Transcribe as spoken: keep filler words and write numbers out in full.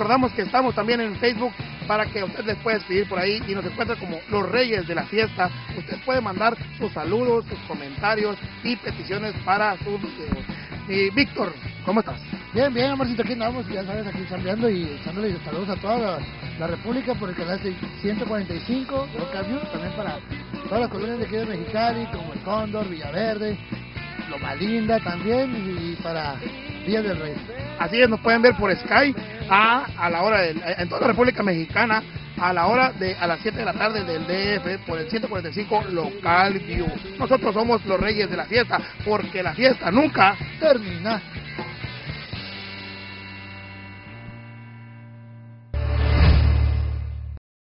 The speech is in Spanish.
recordamos que estamos también en Facebook para que usted les pueda escribir por ahí y nos encuentre como los Reyes de la Fiesta. Usted puede mandar sus saludos, sus comentarios y peticiones para sus videos. Y Víctor, ¿cómo estás? Bien, bien, amorcito, aquí andamos, ya sabes, aquí chambeando y echándole saludos a toda la, la República por el canal ciento cuarenta y cinco, Local News, también para todas las colonias de aquí de Mexicali, como el Cóndor, Villaverde, Loma Linda también, y para Villa del Rey. Así es, nos pueden ver por Sky a, a la hora de, en toda la República Mexicana, a la hora de a las siete de la tarde del D F por el ciento cuarenta y cinco Local View. Nosotros somos los Reyes de la Fiesta, porque la fiesta nunca termina.